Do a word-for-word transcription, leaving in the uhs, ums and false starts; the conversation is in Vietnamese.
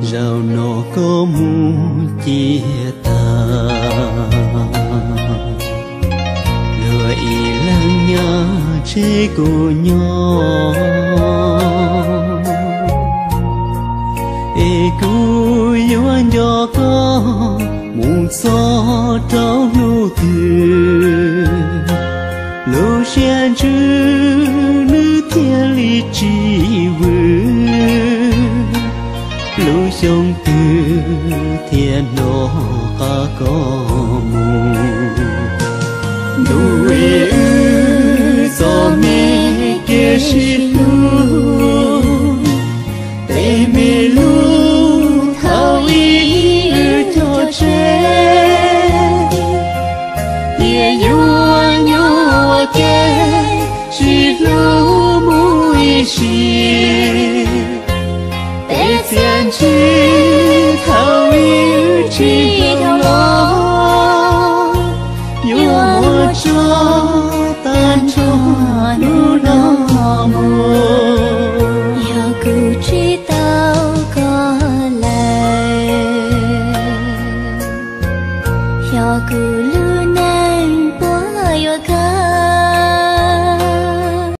rào nó có muốn chia ta lừa ý lăng nhớ chế cô nhỏ ê cô yêu anh cho có muốn gió trao nụ từ lâu xuyên chữ nữ thiên lý chỉ vừa lâu sống từ thiên nó có có mù đuôi ư gió mê kia xịt lu tê mê lu thao ý ư cho trẻ tia nhua nhua kê xịt lu mũi xịt tê xiên chi thao ý chi thao lo nhua mùa cho tan cho nu nó mùa nhờ cứ chỉ tao có lại nhờ cứ